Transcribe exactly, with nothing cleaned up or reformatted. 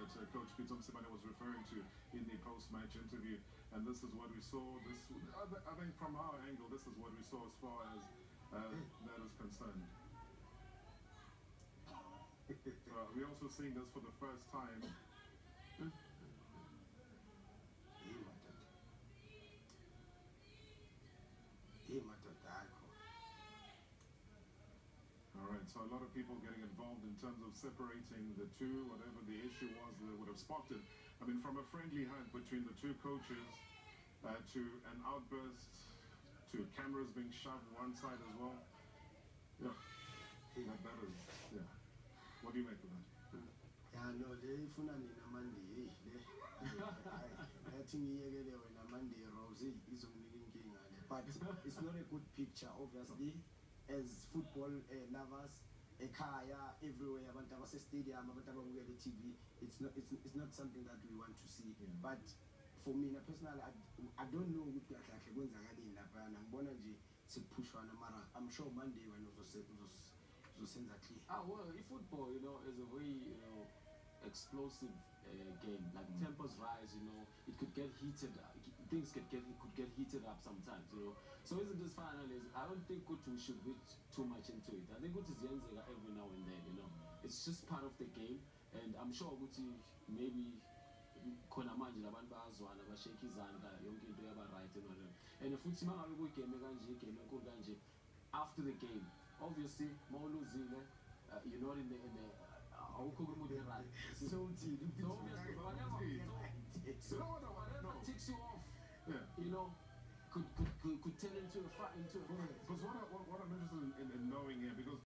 that uh, Coach Pitso was referring to in the post-match interview, and this is what we saw. This, I think, from our angle, this is what we saw as far as uh, that is concerned. Uh, we're also seeing this for the first time. Alright, so a lot of people getting involved in terms of separating the two, whatever the issue was that would have sparked it. I mean, from a friendly hunt between the two coaches uh, to an outburst, to cameras being shoved one side as well. Yeah, that, that is, yeah. What do you make of that? Yeah, no, they funani na Monday. I think when a Monday Rosie is only linking, but it's not a good picture, obviously. As football uh, lovers, a car everywhere, abantu abase stadium, abantu ababukela T V. It's not, it's, it's not something that we want to see. Yeah. But for me, personally, I, I don't know what we are going to do in the plan. I'm going to push on a mara. I'm sure Monday when it was send that clear. Ah, well, if football, you know, is a very, you know, explosive uh, game. Like mm. tempos rise, you know, it could get heated. Uh, things could get it could get heated up sometimes, you know. So isn't this final? Is I don't think we should read too much into it. I think what is Yenzega every now and then, you know. It's just part of the game, and I'm sure Guti maybe khona manje labantu bazwana bashake izandla yonke into yaba right and all. And if uthi mangabe ku game kanje game enkulu kanje after the game, obviously mawuluzile, uh, you're not in the in the awukho kumuntu right. So obviously whatever so whatever ticks you off, yeah, you know, could could could, could turn into a fight into a because what, I, what what I'm interested in, in, in knowing here, because